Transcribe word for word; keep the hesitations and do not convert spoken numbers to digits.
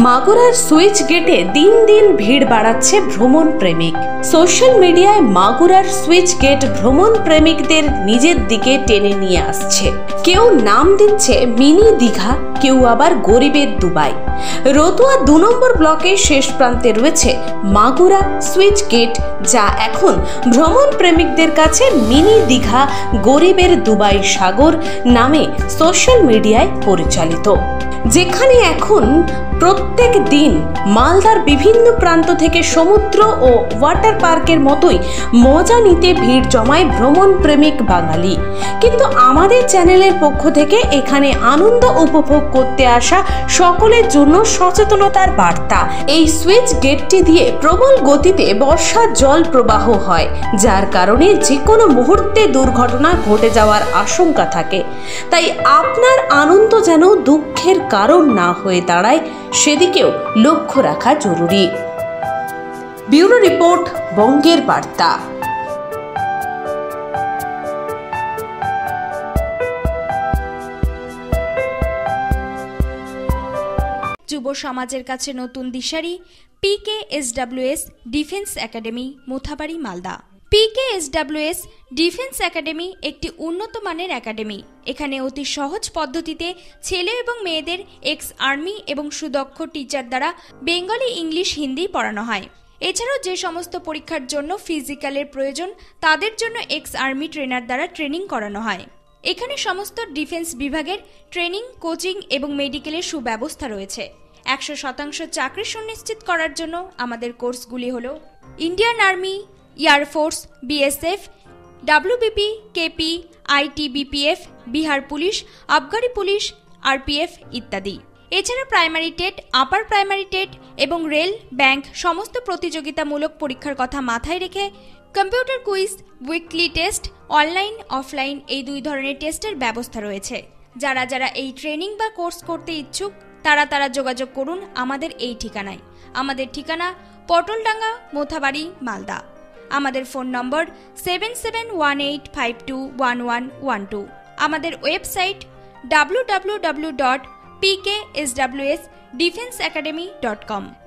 মাগুরার সুইচ গেটে দিন দিন ভিড় বাড়াচ্ছে ভ্রমণ প্রেমিক। সোশ্যাল মিডিয়ায় মাগুরার সুইচ গেট ভ্রমণ প্রেমিকদের নিজের দিকে টেনে নিয়ে আসছে। কেউ নাম দিচ্ছে মিনি দীঘা, কেউ আবার গরিবের দুবাই। রতুয়া দু নম্বর ব্লকের শেষ প্রান্তে রয়েছে মাগুরা সুইচ গেট, যা এখন ভ্রমণ প্রেমিকদের কাছে মিনি দীঘা, গরিবের দুবাই সাগর নামে সোশ্যাল মিডিয়ায় পরিচালিত। যেখানে এখন প্রত্যেক দিন মালদার বিভিন্ন প্রান্ত থেকে সমুদ্র ও ওয়াটার পার্কের মতোই মজা নিতে ভিড় জমায় ভ্রমণ প্রেমিক বাঙালি। কিন্তু আমাদের চ্যানেলের পক্ষ থেকে এখানে আনন্দ উপভোগ করতে আসা সকলের জন্য সচেতনতার বার্তা। এই সুইচ গেটটি দিয়ে প্রবল গতিতে বর্ষার জল প্রবাহ হয়, যার কারণে যে কোনো মুহূর্তে দুর্ঘটনা ঘটে যাওয়ার আশঙ্কা থাকে। তাই আপনার আনন্দ যেন দুঃখের কারণ না হয়ে দাঁড়ায়, সেদিকেও লক্ষ্য রাখা জরুরি। ব্যুরো রিপোর্ট, বঙ্গের বার্তা। যুব সমাজের কাছে নতুন দিশারি PKSWS defence academy, Mothabari, Malda. PKSWS defence academy একটি উন্নত মানের একাডেমি। এখানে অতি সহজ পদ্ধতিতে ছেলে এবং মেয়েদের এক্স আর্মি এবং সুদক্ষ টিচার দ্বারা বেঙ্গলি, ইংলিশ, হিন্দি পড়ানো হয়। এছাড়াও যে সমস্ত পরীক্ষার জন্য ফিজিক্যালের প্রয়োজন, তাদের জন্য এক্স আর্মি ট্রেনার দ্বারা ট্রেনিং করানো হয়। এখানে সমস্ত ডিফেন্স বিভাগের ট্রেনিং, কোচিং এবং মেডিকেলের সুব্যবস্থা রয়েছে। একশো শতাংশ চাকরি সুনিশ্চিত করার জন্য আমাদের কোর্সগুলি হল Indian army, air force, BSF, WBP, KP, ITBPF, Bihar police, আবগারি পুলিশ, আরপিএফ ইত্যাদি। এছাড়া primary TET, upper primary TET এবং রেল, ব্যাংক সমস্ত প্রতিযোগিতামূলক পরীক্ষার কথা মাথায় রেখে computer quiz, weekly test, online, offline এই দুই ধরনের টেস্টের ব্যবস্থা রয়েছে। যারা যারা এই ট্রেনিং বা কোর্স করতে ইচ্ছুক, তারা তারা যোগাযোগ করুন আমাদের এই ঠিকানায়। আমাদের ঠিকানা পটলডাঙ্গা, মোথাবাড়ি, মালদা। আমাদের phone number seven seven one eight five two one one one two. আমাদের website W W W dot PKSWS defence academy dot কম।